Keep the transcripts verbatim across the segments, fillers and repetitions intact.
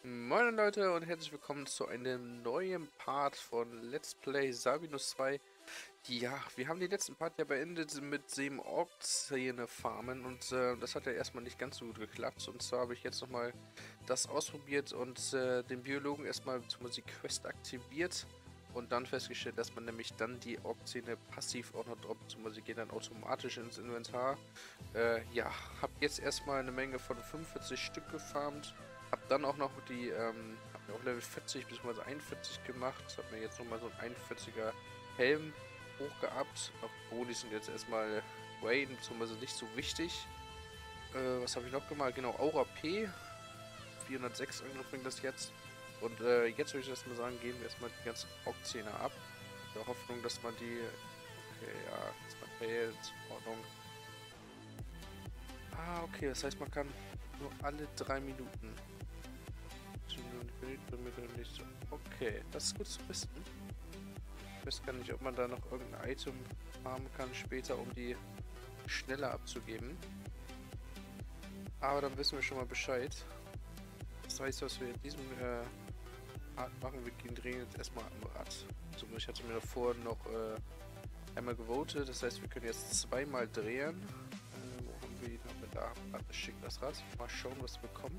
Moin Leute und herzlich willkommen zu einem neuen Part von Let's Play Sabinus zwei. Ja, wir haben den letzten Part ja beendet mit dem Ork-Szene farmen und äh, das hat ja erstmal nicht ganz so gut geklappt. Und zwar habe ich jetzt nochmal das ausprobiert und äh, den Biologen erstmal zur Musik-Quest aktiviert und dann festgestellt, dass man nämlich dann die Ork-Szene passiv auch noch droppt. Zur Musik geht dann automatisch ins Inventar. Äh, ja, habe jetzt erstmal eine Menge von fünfundvierzig Stück gefarmt. Hab dann auch noch die, ähm, hab mir auch Level vierzig bzw. einundvierzig gemacht. Hab mir jetzt nochmal so ein einundvierziger Helm hochgeabt. Auch Boni sind jetzt erstmal Way bzw. nicht so wichtig. Äh, was habe ich noch gemacht? Genau, Aura P. vierhundertsechs Angriff bringt das jetzt. Und äh, jetzt würde ich erstmal sagen, gehen wir erstmal die ganzen Ork-Szene ab. In der Hoffnung, dass man die. Okay, ja, dass man fehlt. In Ordnung. Ah, okay, das heißt, man kann nur alle drei Minuten. Okay, das ist gut zu wissen. Ich weiß gar nicht, ob man da noch irgendein Item farmen kann später, um die schneller abzugeben. Aber dann wissen wir schon mal Bescheid. Das heißt, was wir in diesem äh, Part machen, wir gehen drehen jetzt erstmal am Rad. So, ich hatte mir davor noch äh, einmal gewotet, das heißt, wir können jetzt zweimal drehen. Äh, wo haben wir die noch mit da? Das schickt das Rad. Mal schauen, was wir bekommen.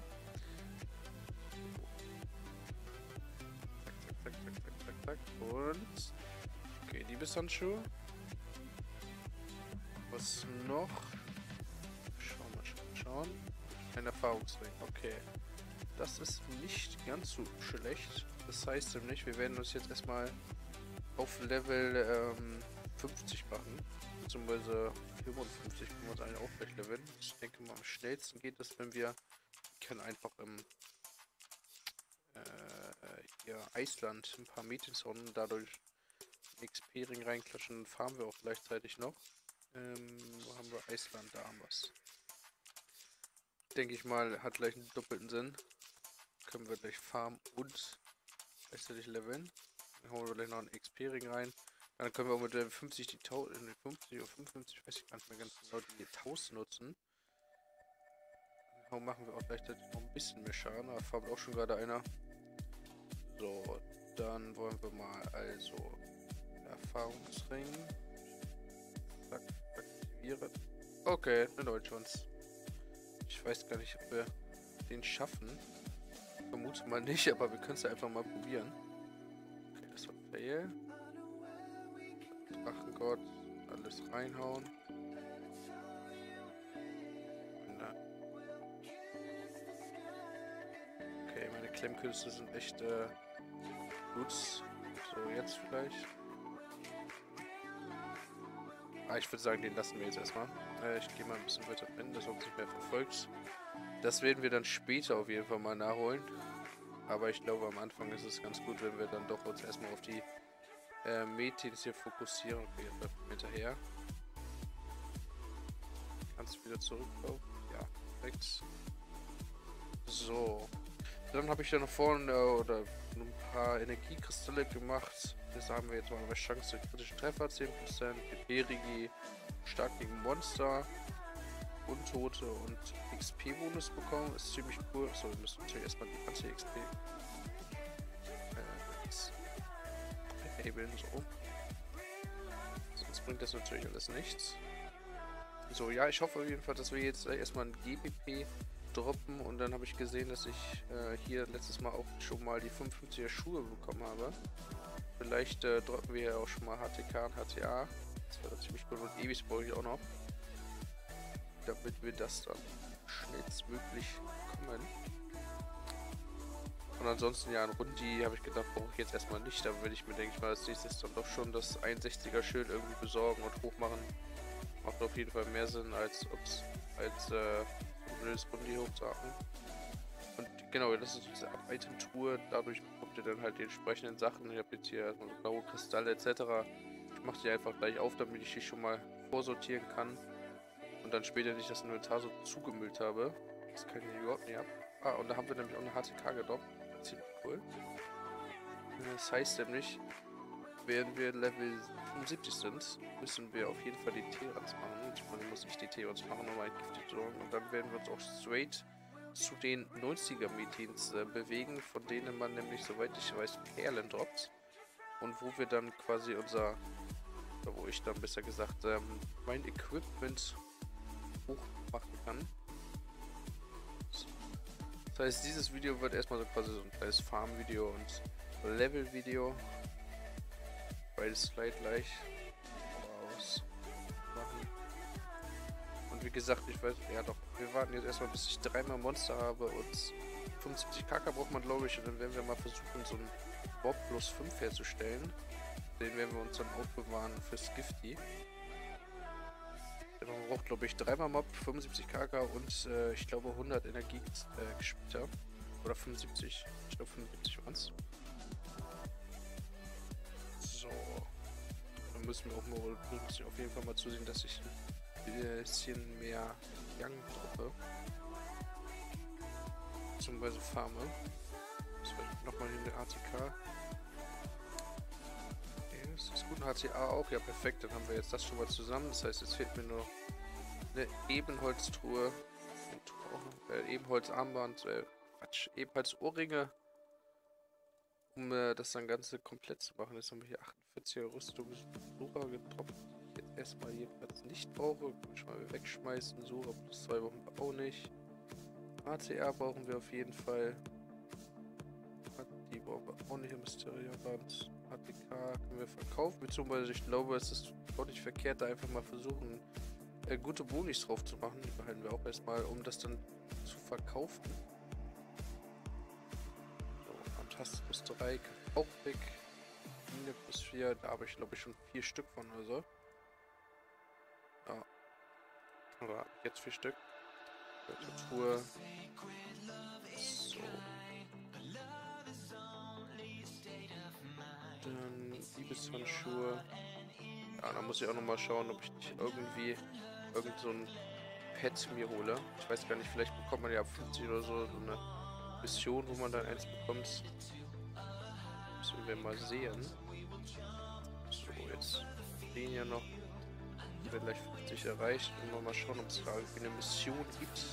Zack, zack, zack, zack, zack, zack. Und. Okay, Liebeshandschuhe. Was noch? Schauen wir, schauen, schauen. Ein Erfahrungsring, okay. Das ist nicht ganz so schlecht. Das heißt nämlich, wir werden uns jetzt erstmal auf Level ähm, fünfzig machen. Beziehungsweise fünfundfünfzig können wir uns eigentlich auch gleich leveln. Ich denke mal, am schnellsten geht es, wenn wir, wir können einfach im äh, ja, Eisland ein paar Mädchen und dadurch X P-Ring reinklatschen, dann farmen wir auch gleichzeitig noch. Ähm, wo haben wir Eisland? Da haben wir es. Denke ich mal, hat gleich einen doppelten Sinn. Können wir gleich farmen und gleichzeitig leveln. Dann hauen wir gleich noch einen X P-Ring rein. Dann können wir auch mit der fünfzig die tausend, fünfzig oder fünfundfünfzig, weiß ich gar nicht mehr ganz genau, die tausend nutzen. Dann machen wir auch gleichzeitig noch ein bisschen mehr Schaden. Da farmt auch schon gerade einer. So, dann wollen wir mal also Erfahrungsring. Zack, aktivieren. Okay, eine neue Chance. Ich weiß gar nicht, ob wir den schaffen. Ich vermute mal nicht, aber wir können es ja einfach mal probieren. Okay, das war Fail. Drachengott, alles reinhauen. Na. Okay, meine Klemmkünste sind echt äh, gut. So, jetzt vielleicht. Ah, ich würde sagen, den lassen wir jetzt erstmal. Äh, ich gehe mal ein bisschen weiter hin, dass er uns nicht mehr verfolgt. Das werden wir dann später auf jeden Fall mal nachholen. Aber ich glaube, am Anfang ist es ganz gut, wenn wir dann doch uns erstmal auf die äh, Mädchens hier fokussieren. Okay, jetzt läuft hinterher. Kannst du wieder zurücklaufen? Ja, perfekt. So. Dann habe ich ja noch vorne äh, oder ein paar Energiekristalle gemacht. Das haben wir jetzt mal eine Chance für kritischen Treffer, zehn Prozent, P P-Regi, stark gegen Monster, Untote und X P-Bonus bekommen. Ist ziemlich cool. So, wir müssen natürlich erstmal die Anti-X P äh, enablen, so. Sonst bringt das natürlich alles nichts. So, ja, ich hoffe auf jeden Fall, dass wir jetzt erstmal ein G P P droppen und dann habe ich gesehen, dass ich äh, hier letztes Mal auch schon mal die fünfundfünfziger Schuhe bekommen habe. Vielleicht äh, droppen wir ja auch schon mal H T K und H T A. Das wäre ziemlich gut und Ewis brauche ich auch noch, damit wir das dann schnellstmöglich kommen. Und ansonsten ja, ein Rundi habe ich gedacht, brauche ich jetzt erstmal nicht, aber wenn ich mir denke ich mal als nächstes dann doch schon das einundsechziger Schild irgendwie besorgen und hochmachen. Macht auf jeden Fall mehr Sinn, als ob's als äh, ein blödes Rundi hochzuhaken. Und genau, das ist diese Item-Truhe, dadurch bekommt ihr dann halt die entsprechenden Sachen. Ich habe jetzt hier erstmal so blaue Kristalle et cetera. Ich mache die einfach gleich auf, damit ich die schon mal vorsortieren kann. Und dann später nicht das Inventar so zugemüllt habe. Das kann ich überhaupt nicht ab. Ah, und da haben wir nämlich auch eine H T K gedroppt. Ziemlich cool. Das heißt nämlich, während wir Level fünfundsiebzig sind, müssen wir auf jeden Fall die Terans machen. Ich meine, muss ich die Terans machen, um ein Gift zu sorgen. Und dann werden wir uns auch straight zu den neunziger Meetings äh, bewegen, von denen man nämlich, soweit ich weiß, Perlen droppt. Und wo wir dann quasi unser, oder wo ich dann besser gesagt, ähm, mein Equipment hochmachen kann. So. Das heißt, dieses Video wird erstmal so quasi so ein kleines Farm-Video und Level-Video. Beides gleich gleich ausmachen. Und wie gesagt, ich weiß, ja doch, wir warten jetzt erstmal, bis ich dreimal Monster habe und fünfundsiebzig K K braucht man, glaube ich. Und dann werden wir mal versuchen, so einen Bob plus fünf herzustellen. Den werden wir uns dann aufbewahren fürs Gifty. Man braucht, glaube ich, dreimal Mob, fünfundsiebzig K K und äh, ich glaube hundert Energie äh, gespielter. Oder fünfundsiebzig. Ich glaube fünfundsiebzig waren es. So. Dann müssen wir auch mal, muss ich auf jeden Fall mal zusehen, dass ich ein bisschen mehr Young droppe. Beziehungsweise farme. Das wird nochmal in der A T K. Ist das gut? H C A auch? Ja, perfekt. Dann haben wir jetzt das schon mal zusammen. Das heißt, jetzt fehlt mir nur eine Ebenholztruhe. Und äh, Ebenholzarmband. Äh, Quatsch. Ebenholzohrringe. Um äh, das dann Ganze komplett zu machen. Jetzt haben wir hier achtundvierziger Rüstungssucher getropft. Die ich jetzt erstmal jedenfalls nicht brauche. Kann ich mal wegschmeißen. Sucher plus zwei Wochen auch nicht. A C A brauchen wir auf jeden Fall. Die brauchen wir auch nicht im Mysteriaband. A T K können wir verkaufen, beziehungsweise ich glaube, es ist auch nicht verkehrt, da einfach mal versuchen, äh, gute Bonis drauf zu machen. Die behalten wir auch erstmal, um das dann zu verkaufen. So, Antaste plus drei, auch weg. Mine plus vier, da habe ich glaube ich schon vier Stück von oder so. Ja. Oder jetzt vier Stück. Tour. So. Dann Liebeshandschuhe. Ja, da muss ich auch noch mal schauen, ob ich nicht irgendwie irgend so ein Pet mir hole. Ich weiß gar nicht, vielleicht bekommt man ja ab fünfzig oder so, so eine Mission, wo man dann eins bekommt. Müssen wir mal sehen. So, jetzt stehen ja noch. Wir gleich fünfzig erreicht und noch mal schauen, ob es da irgendwie eine Mission gibt.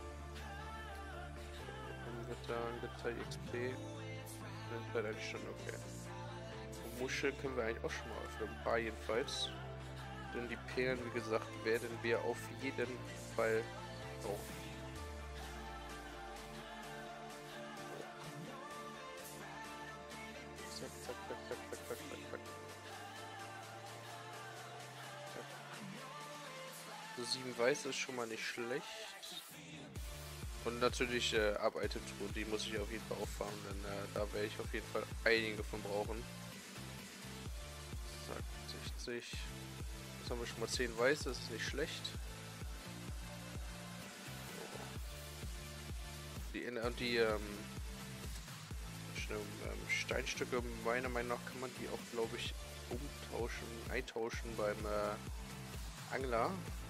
Dann wird da angezeigt X P. Dann wird eigentlich schon okay. Muschel können wir eigentlich auch schon mal öffnen, ein paar jedenfalls. Denn die Perlen, wie gesagt, werden wir auf jeden Fall brauchen. Zack, zack, zack, zack, zack, zack, zack, zack. So, sieben Weiß ist schon mal nicht schlecht. Und natürlich äh, Ab-Item-Truhe, die muss ich auf jeden Fall auffahren, denn äh, da werde ich auf jeden Fall einige von brauchen. sechzig. Jetzt haben wir schon mal zehn Weiß, das ist nicht schlecht. Die, die ähm, Steinstücke, meiner Meinung nach, kann man die auch, glaube ich, umtauschen, eintauschen beim äh, Angler.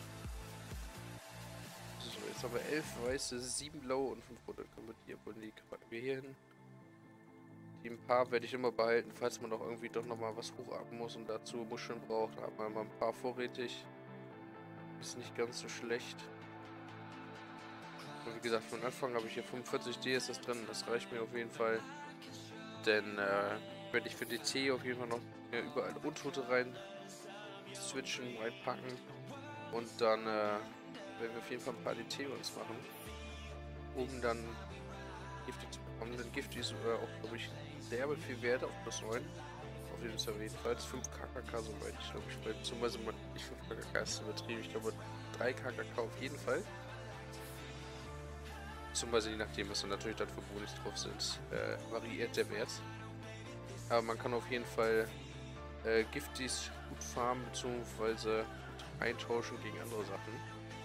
So, jetzt haben wir elf Weiße, sieben Blau und fünf Rote. Können wir die, obwohl die packen wir hier hin. Die ein paar werde ich immer behalten, falls man doch irgendwie doch nochmal was hochatmen muss und dazu Muscheln braucht. Da hat man mal ein paar vorrätig. Ist nicht ganz so schlecht. Und wie gesagt, von Anfang habe ich hier fünfundvierzig D S S drin. Das reicht mir auf jeden Fall. Denn äh, werde ich für D C auf jeden Fall noch ja, überall Untote rein switchen, reinpacken. Und dann äh, werden wir auf jeden Fall ein paar D T uns machen. Um dann Gifty zu bekommen. Denn Gifty ist äh, auch, glaube ich, sehr viel wert auf plus neun. Auf jeden Fall jedenfalls fünf K K K soweit. Ich glaube, ich glaube, beziehungsweise nicht fünf K K K ist übertrieben. Ich glaube, drei K K K auf jeden Fall. Beziehungsweise je nachdem, was dann natürlich dann für Bonis drauf sind, äh, variiert der Wert. Aber man kann auf jeden Fall äh, Gifties gut farmen, beziehungsweise eintauschen gegen andere Sachen.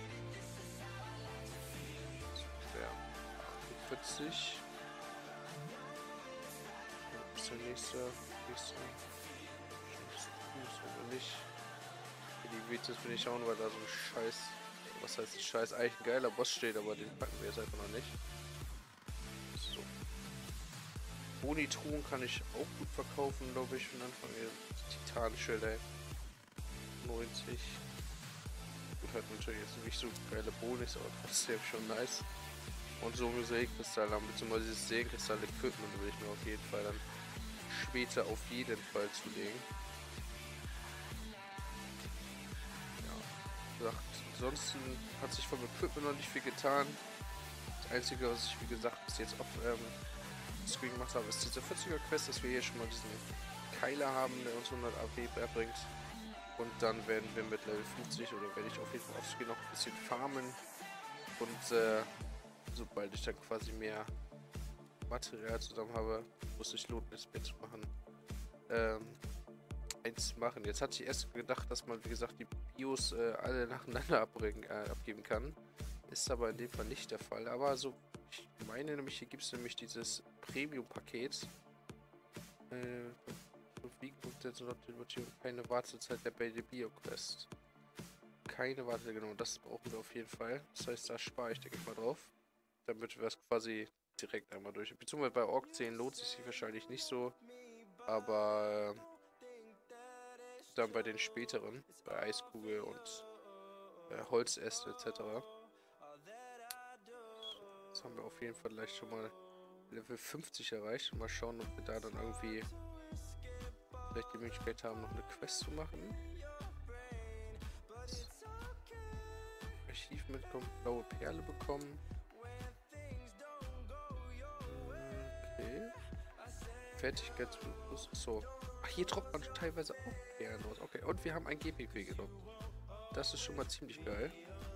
Das wäre achtundvierzig. Was ist der nächste? nächste? Oder nicht? Die Vitis bin ich schauen, weil da so ein Scheiß. Was heißt ein Scheiß? Eigentlich ein geiler Boss steht, aber den packen wir jetzt einfach noch nicht. So. Boni-Truhen kann ich auch gut verkaufen, glaube ich, von Anfang an. Titanschilder. neunzig. Gut, hat natürlich jetzt nicht so geile Bonis, aber trotzdem schon nice. Und so Mosaikkristall haben, beziehungsweise dieses Seelenkristall-Equipment will ich mir auf jeden Fall dann später auf jeden Fall zulegen. Ja, wie gesagt, ansonsten hat sich vom Equipment noch nicht viel getan. Das Einzige, was ich wie gesagt bis jetzt auf ähm, Screen gemacht habe, ist diese vierziger Quest, dass wir hier schon mal diesen Keiler haben, der uns hundert A P erbringt. Und dann werden wir mit Level fünfzig oder werde ich auf jeden Fall auf Screen noch ein bisschen farmen. Und äh, sobald ich dann quasi mehr Material zusammen habe, muss ich lohnt, das Bett zu machen. Ähm, eins machen. Jetzt hatte ich erst gedacht, dass man, wie gesagt, die Bios äh, alle nacheinander abbringen, äh, abgeben kann. Ist aber in dem Fall nicht der Fall. Aber so, ich meine nämlich, hier gibt es nämlich dieses Premium-Paket. Äh, wie kommt jetzt noch die keine Wartezeit der bei der Bio-Quest? Keine Wartezeit, genau, das brauchen wir auf jeden Fall. Das heißt, da spare ich, denke ich mal, drauf. Damit wir es quasi direkt einmal durch. Beziehungsweise bei Ork zehn lohnt sich sie wahrscheinlich nicht so. Aber äh, dann bei den späteren, bei Eiskugel und äh, Holzäste et cetera. Das haben wir auf jeden Fall gleich schon mal Level fünfzig erreicht. Mal schauen, ob wir da dann irgendwie vielleicht die Möglichkeit haben, noch eine Quest zu machen. Archiv mitkommen, blaue Perle bekommen. Okay. Fertigkeitsbonus. So. Ach, hier droppt man teilweise auch Perlen raus. Okay, und wir haben ein G P P genommen. Das ist schon mal ziemlich geil.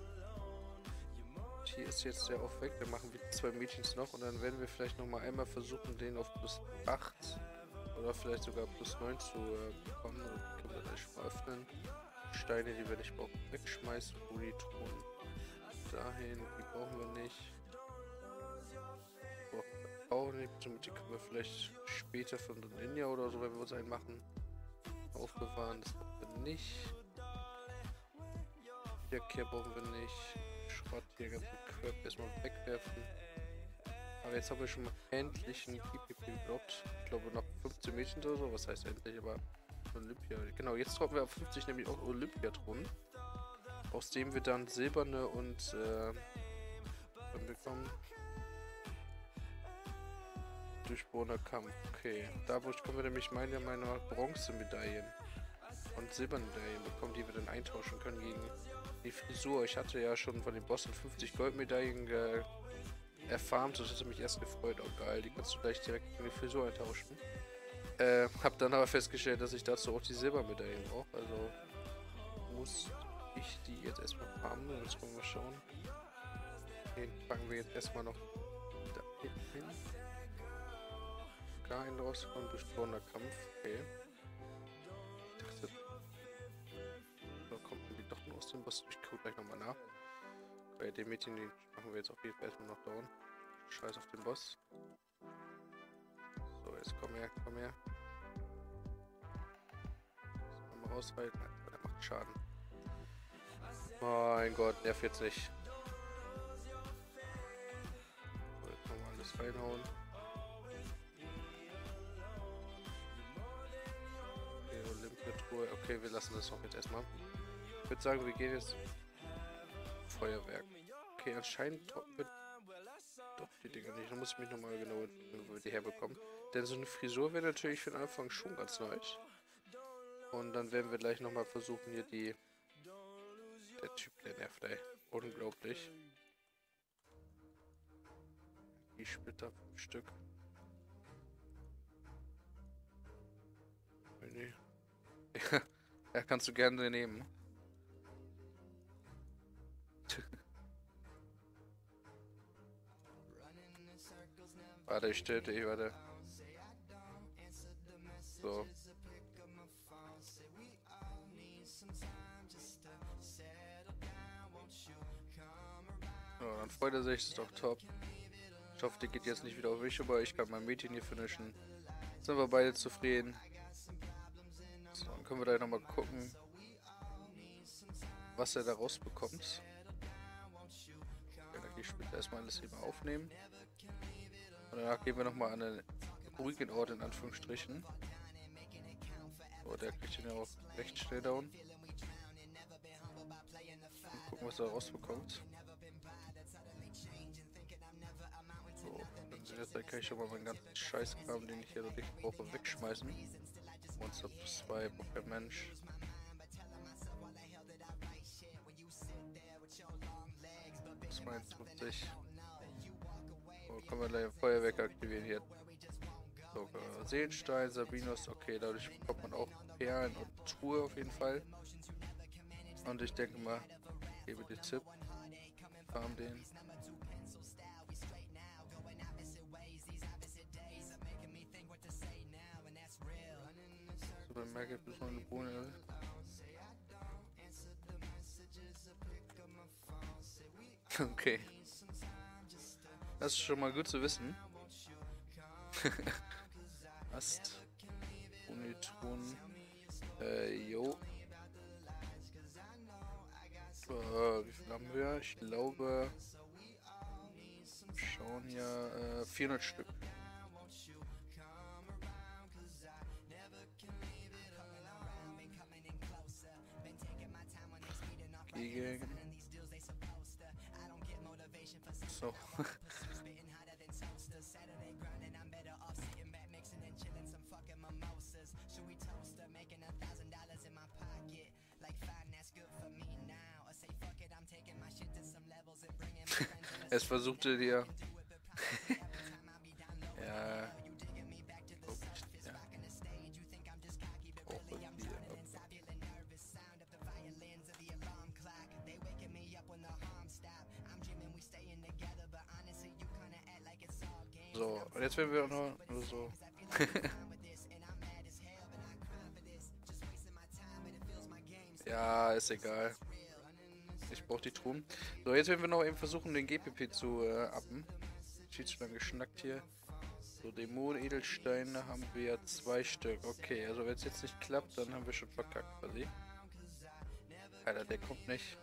Und hier ist jetzt der auf weg. Dann machen wir zwei Mädchens noch und dann werden wir vielleicht noch mal einmal versuchen, den auf plus acht oder vielleicht sogar plus neun zu äh, bekommen. Dann können wir das schon mal öffnen. Steine, die wir nicht brauchen, wegschmeißen. Politron dahin, die brauchen wir nicht. Brauchen wir auch nicht. Somit die können wir vielleicht später von der Ninja oder so, wenn wir uns einen machen, aufbewahren. Das brauchen wir nicht. Wiederkehr brauchen wir nicht. Schrott hier ganzen Crap erstmal wegwerfen. Aber jetzt haben wir schon mal endlich einen P P P gedroppt. Ich glaube noch fünfzehn Mädchen oder so. Was heißt endlich? Aber Olympia. Genau, jetzt droppen wir auf fünfzig nämlich auch Olympiathronen. Aus dem wir dann silberne und äh, dann bekommen. Durchbohrender Kampf. Okay. Dadurch können wir nämlich meiner Meinung nach Bronzemedaillen und silberne Medaillen bekommen, die wir dann eintauschen können gegen die Frisur. Ich hatte ja schon von den Bossen fünfzig Goldmedaillen äh, erfarmt. Das hat mich erst gefreut. Oh geil, die kannst du gleich direkt gegen die Frisur eintauschen. Äh, hab dann aber festgestellt, dass ich dazu auch die Silbermedaillen brauche. Also muss ich die jetzt erstmal farmen. Jetzt wollen wir schauen. Den packen wir jetzt erstmal noch da hinten hin. Gar einen rauskommen, durchbohrender Kampf. Okay. Ich dachte, da kommt irgendwie doch noch aus dem Boss. Ich gucke gleich nochmal nach. Bei dem Mädchen, den machen wir jetzt auf jeden Fall erstmal noch down. Scheiß auf den Boss. So, jetzt komm her, komm her. So, mal rausreiten. Der macht Schaden. Mein Gott, nerv jetzt nicht. So, jetzt nochmal alles reinhauen. Okay, Olympiatruhe. Okay, wir lassen das auch jetzt erstmal. Ich würde sagen, wir gehen jetzt Feuerwerk. Okay, anscheinend droppen wir doch die Dinger nicht. Da muss ich mich nochmal genau überlegen, wo wir die herbekommen. Denn so eine Frisur wäre natürlich für den Anfang schon ganz nice. Und dann werden wir gleich nochmal versuchen, hier die... Der Typ, der nervt, ey. Unglaublich. Die Splitter, fünf Stück. Nee. Ja, kannst du gerne nehmen. Warte, ich stellte, ich warte. So. So, dann freut er sich, ist doch top. Ich hoffe, die geht jetzt nicht wieder auf mich, aber ich kann mein Mädchen hier finishen. Sind wir beide zufrieden. So, dann können wir da nochmal gucken, was er da rausbekommt. Ich spiele erstmal alles eben aufnehmen. Und danach gehen wir nochmal an einen ruhigen Ort in Anführungsstrichen. So, der kriegt ihn ja auch recht schnell down. Und gucken, was er rausbekommt. Jetzt kann ich schon mal meinen ganzen Scheißkram, den ich hier so nicht brauche, wegschmeißen. Monster plus zwei, braucht kein Mensch. zweiundfünfzig. Oh, kann man gleich Feuerwerk aktivieren hier. So, äh, Seelenstein, Sabinus, okay, dadurch bekommt man auch Perlen und Truhe auf jeden Fall. Und ich denke mal, gebe dir Tipp. Farm den. Supermarket plus eine Bohne. Okay. Das ist schon mal gut zu wissen. Ast. Unitron. Äh, jo. Äh, wie viel haben wir? Ich glaube. Schauen ja. Äh, vierhundert Stück. Gegen. So. Es versuchte dir. Ja. Oh, ja. Oh, so, und jetzt werden wir auch noch nur so. Ja, ist egal. Ich brauche die Truhen. So, jetzt werden wir noch eben versuchen, den G P P zu äh, appen. Schiedsstand geschnackt hier. So, Dämonen-Edelsteine haben wir zwei Stück. Okay, also wenn es jetzt nicht klappt, dann haben wir schon verkackt quasi. Alter, der kommt nicht.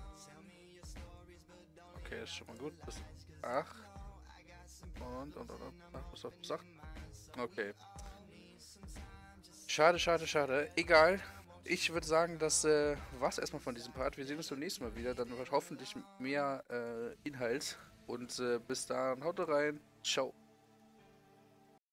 Okay, ist schon mal gut. Bis acht. Und, und, und, und. Ach, bis auf acht. Okay. Schade, schade, schade. Egal. Ich würde sagen, das äh, war es erstmal von diesem Part. Wir sehen uns beim nächsten Mal wieder. Dann wird hoffentlich mehr äh, Inhalt. Und äh, bis dahin, haut rein. Ciao.